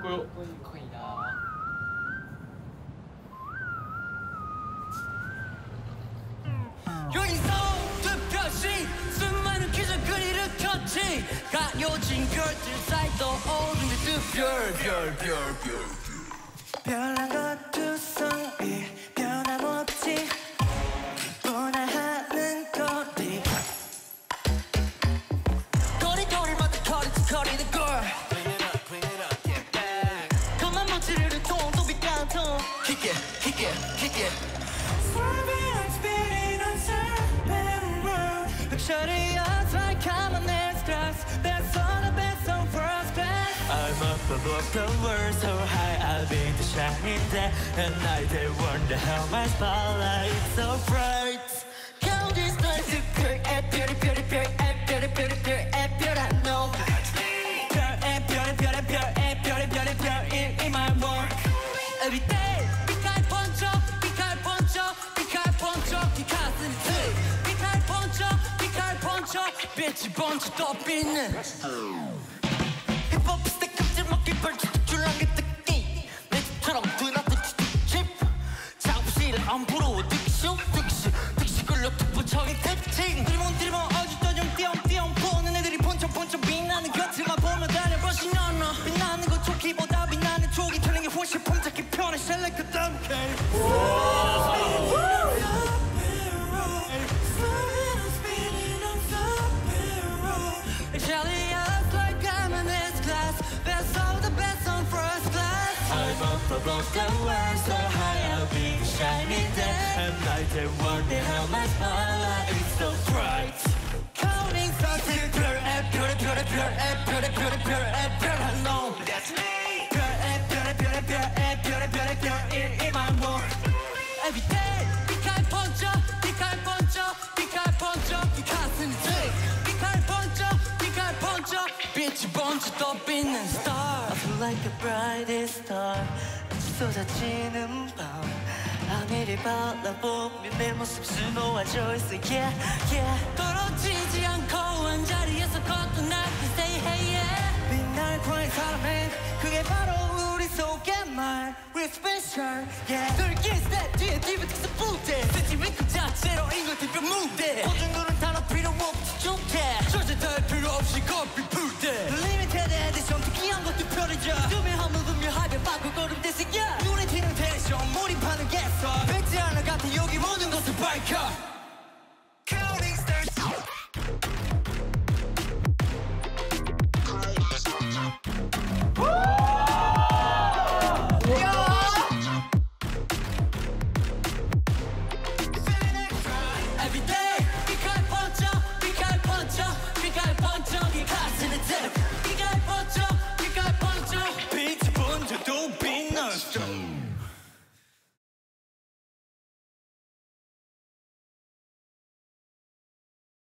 있고요. 여기서 듯볕이 수많은 기적을 일으켰지. 가요진 별들 사이 떠오르는 듯별 별난 것 두성이 변함없지. 분화하는 거리 거리마다 거리는 걸. Bring it up, get back. 그만 멋지를 통도 빛간 통. Kick it. Swerving and spinning on serpent road. Luxury us like common extras. Best on the best on first class. I'm up above the world so high I'll be the shining day. And I they wonder how my spotlight is so bright. Counting stars to pure and beauty I know. Pure in my work. Every day 빛깔 번쩍 빛이 번쩍 떠빛는 힙합 스택 껍질 먹기 벌칙 줄랑이 뜯기 내 집처럼 드나든 칩 작업실을 안 부러워 득시 끌려 툭부처인 특징 드리몬 어디도 좀 띄엄 보는 애들이 번쩍 빛나는 곁을만 보면 다녀 버시 너너 빛나는 건 조끼보다 빛나는 쪽이 켜는 게 훨씬 폼잡기 편해 셀렉 그 다음 above the world so high I'll be shining there. At night they wonder how my spotlight is so bright. Counting stars to pure I know. That's me. Pure in my world. Every day 빛깔 번쩍 이 가슴이 빛깔 번쩍 빛이 번쩍 떠빛는 star. I feel like a brightest star. 쏟아지는 밤 하늘을 바라보면 내 모습 수놓아져 있어 떨어지지 않고 한자리에서 걷던 날 Say hey yeah 빛날 거인 사람은 그게 바로 우리 속의 말 We're special yeah 들긴 스텝 뒤에 디비텍스 부대 스티밍 그 자체로 이걸 대표 무대 보증금은 단어 필요 없지 좋게 절대 될 필요 없이 커피 풀때 Limited edition 특이한 것도 편해져 투명한 무분별하게 바꿔걸음 대세야 눈에 튀는 텐션 몰입하는 개성 백지 하나 같아 여기 모든 것을 밝혀